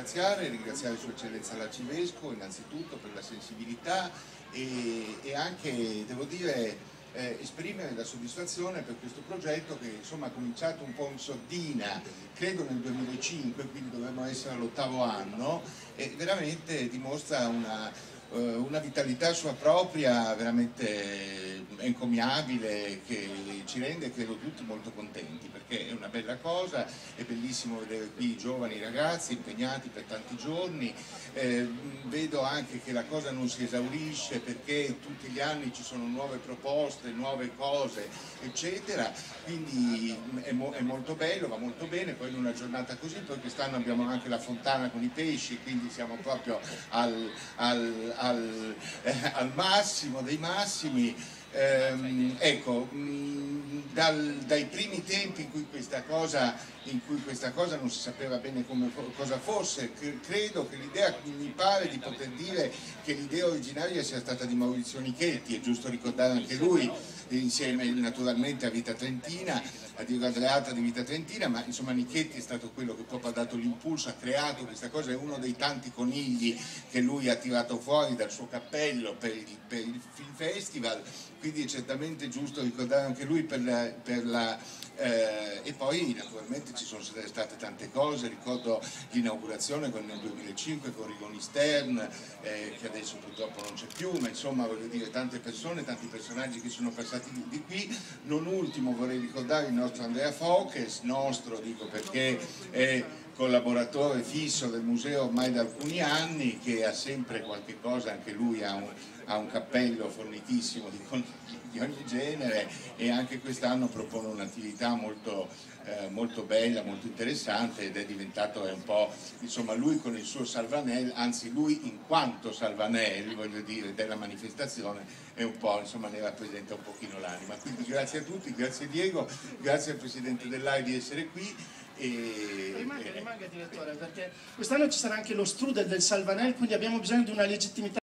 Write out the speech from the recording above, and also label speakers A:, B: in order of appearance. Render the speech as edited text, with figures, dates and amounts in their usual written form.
A: ringraziare Sua Eccellenza l'Arcivescovo innanzitutto per la sensibilità e anche, devo dire, esprimere la soddisfazione per questo progetto che insomma ha cominciato un po' in sordina, credo nel 2005, quindi dovremmo essere all'8º anno, e veramente dimostra una vitalità sua propria veramente encomiabile, che ci rende, credo, tutti molto contenti, perché è una bella cosa, è bellissimo vedere qui i giovani ragazzi impegnati per tanti giorni. Vedo anche che la cosa non si esaurisce, perché tutti gli anni ci sono nuove proposte, nuove cose, eccetera, quindi è molto bello, va molto bene. Poi in una giornata così, poi quest'anno abbiamo anche la fontana con i pesci, quindi siamo proprio al massimo dei massimi. Ecco, dai primi tempi in cui questa cosa non si sapeva bene cosa fosse, credo che l'idea, mi pare di poter dire che l'idea originaria sia stata di Maurizio Nichetti, è giusto ricordare anche lui, insieme naturalmente a Vita Trentina, a Diego Andreatta di Vita Trentina, ma insomma Nichetti è stato quello che proprio ha dato l'impulso, ha creato questa cosa, è uno dei tanti conigli che lui ha tirato fuori dal suo cappello per il Film Festival, quindi è certamente giusto ricordare anche lui e poi naturalmente ci sono state tante cose, ricordo l'inaugurazione nel 2005 con Rigoni Stern, che adesso purtroppo non c'è più, ma insomma voglio dire tante persone, tanti personaggi che sono passati di qui. Non ultimo vorrei ricordare il nostro Andrea Fokes, dico perché è collaboratore fisso del museo ormai da alcuni anni, che ha sempre qualche cosa, anche lui ha un cappello fornitissimo di ogni genere, e anche quest'anno propone un'attività molto bella, molto interessante, ed è diventato un po', insomma, lui con il suo Salvanel, anzi lui in quanto Salvanel, voglio dire, della manifestazione, è un po', insomma, ne rappresenta un pochino l'anima. Quindi grazie a tutti, grazie Diego, grazie al Presidente dell'AI di essere qui.
B: Rimanga direttore, perché quest'anno ci sarà anche lo strudel del Salvanel, quindi abbiamo bisogno di una legittimità